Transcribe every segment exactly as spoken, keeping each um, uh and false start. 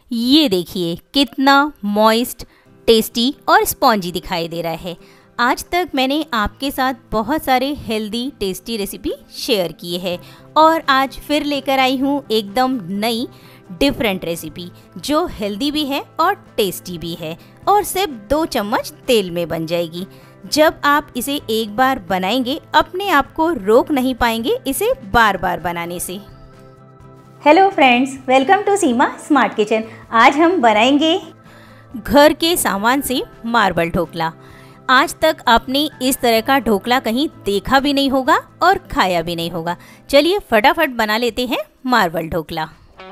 ये देखिए कितना मॉइस्ट, टेस्टी और स्पॉन्जी दिखाई दे रहा है। आज तक मैंने आपके साथ बहुत सारे हेल्दी टेस्टी रेसिपी शेयर किए हैं और आज फिर लेकर आई हूँ एकदम नई डिफरेंट रेसिपी जो हेल्दी भी है और टेस्टी भी है और सिर्फ दो चम्मच तेल में बन जाएगी। जब आप इसे एक बार बनाएंगे अपने आप को रोक नहीं पाएंगे इसे बार बार बनाने से। Hello friends, welcome to Seema smart kitchen. आज हम बनाएंगे घर के सामान से मार्बल ढोकला। आज तक आपने इस तरह का ढोकला कहीं देखा भी नहीं होगा और खाया भी नहीं होगा। चलिए फटाफट बना लेते हैं मार्बल ढोकला।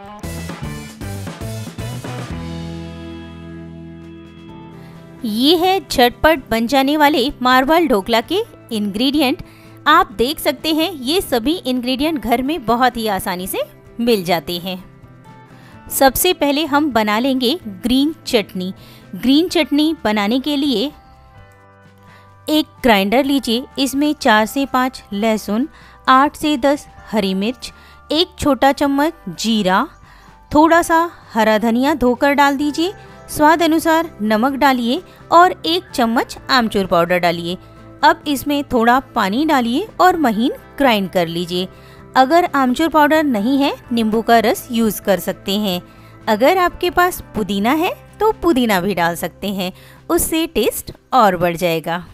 ये है झटपट बन जाने वाले मार्बल ढोकला के इंग्रेडिएंट। आप देख सकते हैं ये सभी इंग्रेडिएंट घर में बहुत ही आसानी से मिल जाते हैं। सबसे पहले हम बना लेंगे ग्रीन चटनी। ग्रीन चटनी बनाने के लिए एक ग्राइंडर लीजिए। इसमें चार से पाँच लहसुन, आठ से दस हरी मिर्च, एक छोटा चम्मच जीरा, थोड़ा सा हरा धनिया धोकर डाल दीजिए। स्वाद अनुसार नमक डालिए और एक चम्मच आमचूर पाउडर डालिए। अब इसमें थोड़ा पानी डालिए और महीन ग्राइंड कर लीजिए। अगर आमचूर पाउडर नहीं है नींबू का रस यूज़ कर सकते हैं। अगर आपके पास पुदीना है तो पुदीना भी डाल सकते हैं, उससे टेस्ट और बढ़ जाएगा।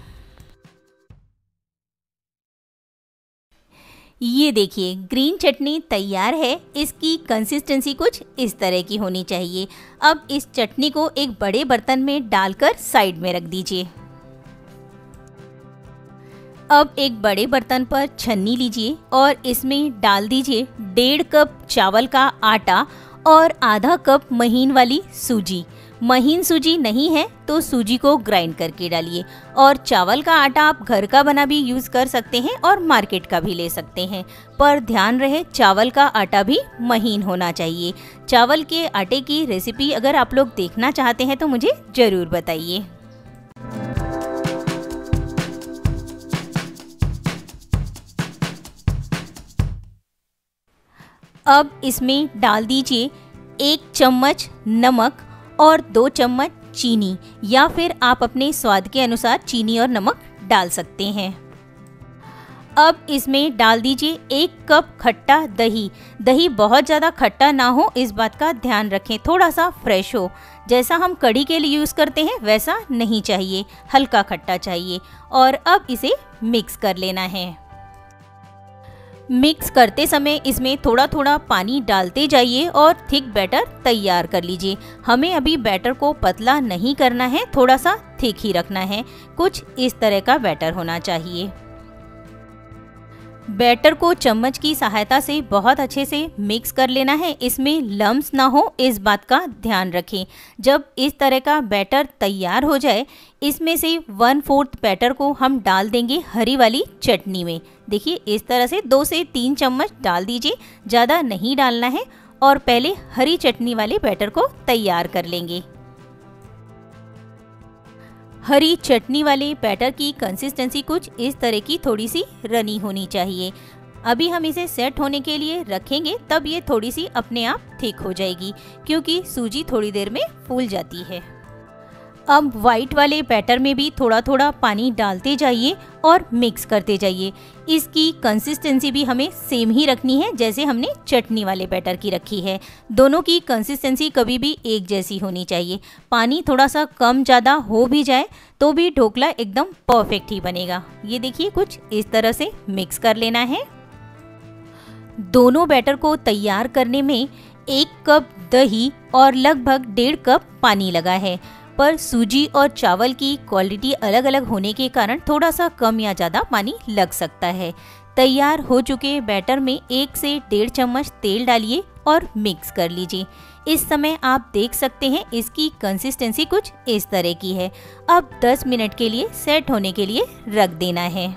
ये देखिए ग्रीन चटनी तैयार है। इसकी कंसिस्टेंसी कुछ इस तरह की होनी चाहिए। अब इस चटनी को एक बड़े बर्तन में डालकर साइड में रख दीजिए। अब एक बड़े बर्तन पर छन्नी लीजिए और इसमें डाल दीजिए डेढ़ कप चावल का आटा और आधा कप महीन वाली सूजी। महीन सूजी नहीं है तो सूजी को ग्राइंड करके डालिए। और चावल का आटा आप घर का बना भी यूज़ कर सकते हैं और मार्केट का भी ले सकते हैं, पर ध्यान रहे चावल का आटा भी महीन होना चाहिए। चावल के आटे की रेसिपी अगर आप लोग देखना चाहते हैं तो मुझे ज़रूर बताइए। अब इसमें डाल दीजिए एक चम्मच नमक और दो चम्मच चीनी, या फिर आप अपने स्वाद के अनुसार चीनी और नमक डाल सकते हैं। अब इसमें डाल दीजिए एक कप खट्टा दही। दही बहुत ज़्यादा खट्टा ना हो, इस बात का ध्यान रखें। थोड़ा सा फ्रेश हो, जैसा हम कढ़ी के लिए यूज़ करते हैं वैसा नहीं चाहिए, हल्का खट्टा चाहिए। और अब इसे मिक्स कर लेना है। मिक्स करते समय इसमें थोड़ा थोड़ा पानी डालते जाइए और थिक बैटर तैयार कर लीजिए। हमें अभी बैटर को पतला नहीं करना है, थोड़ा सा थिक ही रखना है। कुछ इस तरह का बैटर होना चाहिए। बैटर को चम्मच की सहायता से बहुत अच्छे से मिक्स कर लेना है। इसमें लम्स ना हो, इस बात का ध्यान रखें। जब इस तरह का बैटर तैयार हो जाए इसमें से वन फोर्थ बैटर को हम डाल देंगे हरी वाली चटनी में। देखिए इस तरह से दो से तीन चम्मच डाल दीजिए, ज़्यादा नहीं डालना है। और पहले हरी चटनी वाले बैटर को तैयार कर लेंगे। हरी चटनी वाले बैटर की कंसिस्टेंसी कुछ इस तरह की थोड़ी सी रनी होनी चाहिए। अभी हम इसे सेट होने के लिए रखेंगे, तब ये थोड़ी सी अपने आप थिक हो जाएगी क्योंकि सूजी थोड़ी देर में फूल जाती है। अब वाइट वाले बैटर में भी थोड़ा थोड़ा पानी डालते जाइए और मिक्स करते जाइए। इसकी कंसिस्टेंसी भी हमें सेम ही रखनी है जैसे हमने चटनी वाले बैटर की रखी है। दोनों की कंसिस्टेंसी कभी भी एक जैसी होनी चाहिए। पानी थोड़ा सा कम ज़्यादा हो भी जाए तो भी ढोकला एकदम परफेक्ट ही बनेगा। ये देखिए कुछ इस तरह से मिक्स कर लेना है। दोनों बैटर को तैयार करने में एक कप दही और लगभग डेढ़ कप पानी लगा है, पर सूजी और चावल की क्वालिटी अलग अलग होने के कारण थोड़ा सा कम या ज़्यादा पानी लग सकता है। तैयार हो चुके बैटर में एक से डेढ़ चम्मच तेल डालिए और मिक्स कर लीजिए। इस समय आप देख सकते हैं इसकी कंसिस्टेंसी कुछ इस तरह की है। अब दस मिनट के लिए सेट होने के लिए रख देना है।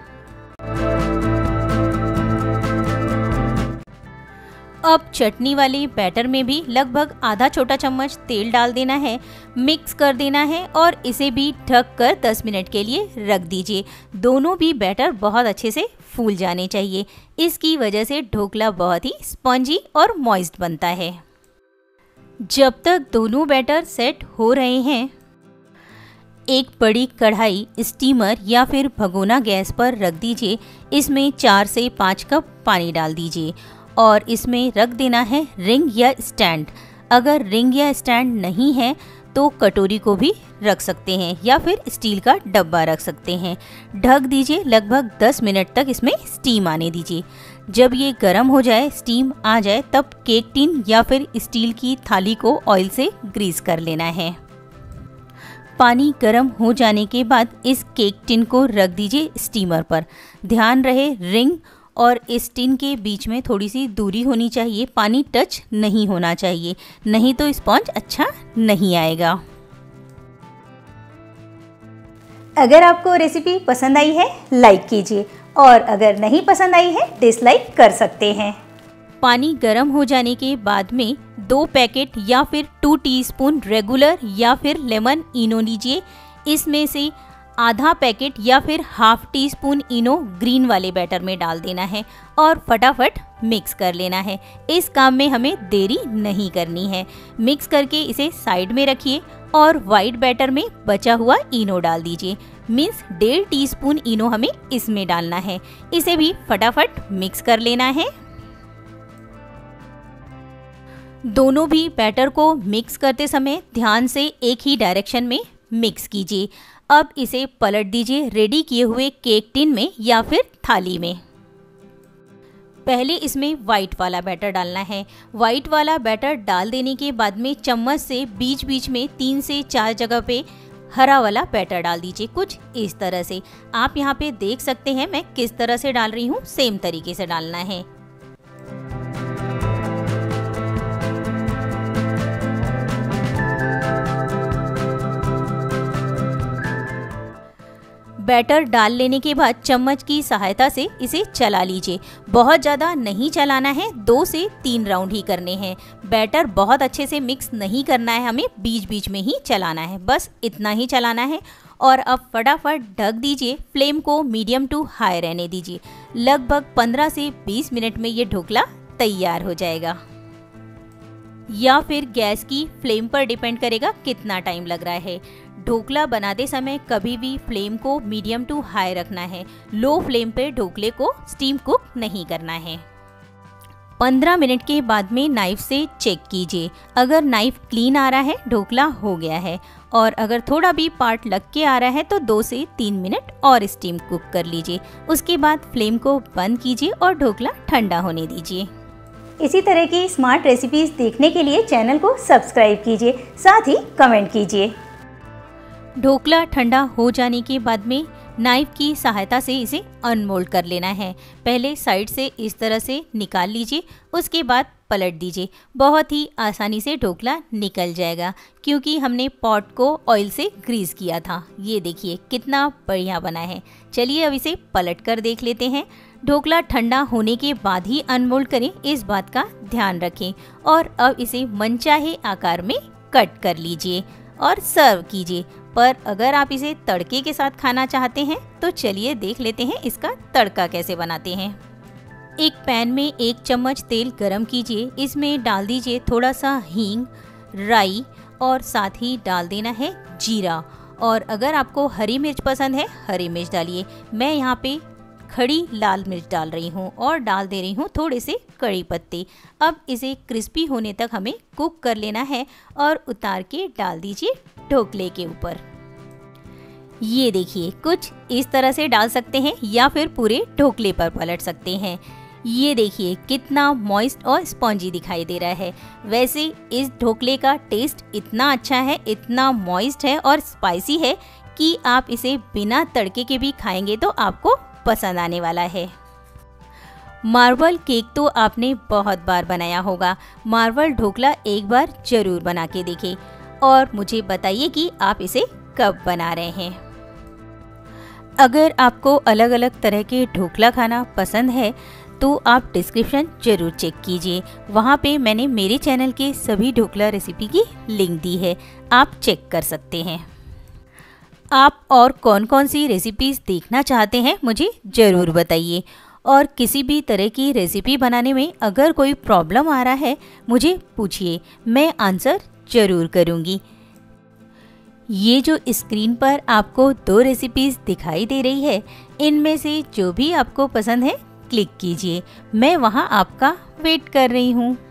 अब चटनी वाले बैटर में भी लगभग आधा छोटा चम्मच तेल डाल देना है, मिक्स कर देना है और इसे भी ढक कर दस मिनट के लिए रख दीजिए। दोनों भी बैटर बहुत अच्छे से फूल जाने चाहिए। इसकी वजह से ढोकला बहुत ही स्पॉन्जी और मॉइस्ट बनता है। जब तक दोनों बैटर सेट हो रहे हैं, एक बड़ी कढ़ाई, स्टीमर या फिर भगोना गैस पर रख दीजिए। इसमें चार से पाँच कप पानी डाल दीजिए और इसमें रख देना है रिंग या स्टैंड। अगर रिंग या स्टैंड नहीं है तो कटोरी को भी रख सकते हैं या फिर स्टील का डब्बा रख सकते हैं। ढक दीजिए, लगभग दस मिनट तक इसमें स्टीम आने दीजिए। जब ये गर्म हो जाए, स्टीम आ जाए, तब केक टिन या फिर स्टील की थाली को ऑयल से ग्रीस कर लेना है। पानी गर्म हो जाने के बाद इस केक टिन को रख दीजिए स्टीमर पर। ध्यान रहे रिंग और इस टिन के बीच में थोड़ी सी दूरी होनी चाहिए, पानी टच नहीं होना चाहिए, नहीं तो स्पॉन्ज अच्छा नहीं आएगा। अगर आपको रेसिपी पसंद आई है लाइक कीजिए और अगर नहीं पसंद आई है डिसलाइक कर सकते हैं। पानी गर्म हो जाने के बाद में दो पैकेट या फिर टू टीस्पून रेगुलर या फिर लेमन इनो लीजिए। इसमें से आधा पैकेट या फिर half teaspoon Eno green वाले बैटर में डाल देना है और फटाफट मिक्स कर लेना है। इस काम में हमें देरी नहीं करनी है। मिक्स करके इसे साइड में रखिए और वाइट बैटर में बचा हुआ इनो डाल दीजिए। मीन्स डेढ़ टी स्पून इनो हमें इसमें डालना है। इसे भी फटाफट मिक्स कर लेना है। दोनों भी बैटर को मिक्स करते समय ध्यान से एक ही डायरेक्शन में मिक्स कीजिए। अब इसे पलट दीजिए रेडी किए हुए केक टिन में या फिर थाली में। पहले इसमें वाइट वाला बैटर डालना है। वाइट वाला बैटर डाल देने के बाद में चम्मच से बीच बीच में तीन से चार जगह पे हरा वाला बैटर डाल दीजिए, कुछ इस तरह से। आप यहाँ पे देख सकते हैं मैं किस तरह से डाल रही हूँ, सेम तरीके से डालना है। बैटर डाल लेने के बाद चम्मच की सहायता से इसे चला लीजिए। बहुत ज़्यादा नहीं चलाना है, दो से तीन राउंड ही करने हैं। बैटर बहुत अच्छे से मिक्स नहीं करना है, हमें बीच बीच में ही चलाना है, बस इतना ही चलाना है। और अब फटाफट ढक दीजिए। फ्लेम को मीडियम टू हाई रहने दीजिए। लगभग पंद्रह से बीस मिनट में ये ढोकला तैयार हो जाएगा, या फिर गैस की फ्लेम पर डिपेंड करेगा कितना टाइम लग रहा है। ढोकला बनाते समय कभी भी फ्लेम को मीडियम टू हाई रखना है। लो फ्लेम पे ढोकले को स्टीम कुक नहीं करना है। पंद्रह मिनट के बाद में नाइफ से चेक कीजिए। अगर नाइफ क्लीन आ रहा है ढोकला हो गया है, और अगर थोड़ा भी पार्ट लग के आ रहा है तो दो से तीन मिनट और स्टीम कुक कर लीजिए। उसके बाद फ्लेम को बंद कीजिए और ढोकला ठंडा होने दीजिए। इसी तरह की स्मार्ट रेसिपीज देखने के लिए चैनल को सब्सक्राइब कीजिए, साथ ही कमेंट कीजिए। ढोकला ठंडा हो जाने के बाद में नाइफ की सहायता से इसे अनमोल्ड कर लेना है। पहले साइड से इस तरह से निकाल लीजिए, उसके बाद पलट दीजिए। बहुत ही आसानी से ढोकला निकल जाएगा क्योंकि हमने पॉट को ऑयल से ग्रीस किया था। ये देखिए कितना बढ़िया बना है। चलिए अब इसे पलट कर देख लेते हैं। ढोकला ठंडा होने के बाद ही अनमोल्ड करें, इस बात का ध्यान रखें। और अब इसे मनचाहे आकार में कट कर लीजिए और सर्व कीजिए। पर अगर आप इसे तड़के के साथ खाना चाहते हैं तो चलिए देख लेते हैं इसका तड़का कैसे बनाते हैं। एक पैन में एक चम्मच तेल गरम कीजिए। इसमें डाल दीजिए थोड़ा सा हींग, राई और साथ ही डाल देना है जीरा। और अगर आपको हरी मिर्च पसंद है हरी मिर्च डालिए। मैं यहाँ पे खड़ी लाल मिर्च डाल रही हूँ और डाल दे रही हूँ थोड़े से कड़ी पत्ते। अब इसे क्रिस्पी होने तक हमें कुक कर लेना है और उतार के डाल दीजिए ढोकले के ऊपर। ये देखिए कुछ इस तरह से डाल सकते हैं या फिर पूरे ढोकले पर पलट सकते हैं। ये देखिए कितना मॉइस्ट और स्पॉन्जी दिखाई दे रहा है। वैसे इस ढोकले का टेस्ट इतना अच्छा है, इतना मॉइस्ट है और स्पाइसी है कि आप इसे बिना तड़के के भी खाएंगे तो आपको पसंद आने वाला है। मार्बल केक तो आपने बहुत बार बनाया होगा। मार्बल ढोकला एक बार जरूर बना के देखें और मुझे बताइए कि आप इसे कब बना रहे हैं। अगर आपको अलग अलग तरह के ढोकला खाना पसंद है तो आप डिस्क्रिप्शन जरूर चेक कीजिए। वहाँ पे मैंने मेरे चैनल के सभी ढोकला रेसिपी की लिंक दी है, आप चेक कर सकते हैं। आप और कौन कौन सी रेसिपीज़ देखना चाहते हैं मुझे ज़रूर बताइए। और किसी भी तरह की रेसिपी बनाने में अगर कोई प्रॉब्लम आ रहा है मुझे पूछिए, मैं आंसर ज़रूर करूँगी। ये जो स्क्रीन पर आपको दो रेसिपीज़ दिखाई दे रही है, इनमें से जो भी आपको पसंद है क्लिक कीजिए, मैं वहाँ आपका वेट कर रही हूँ।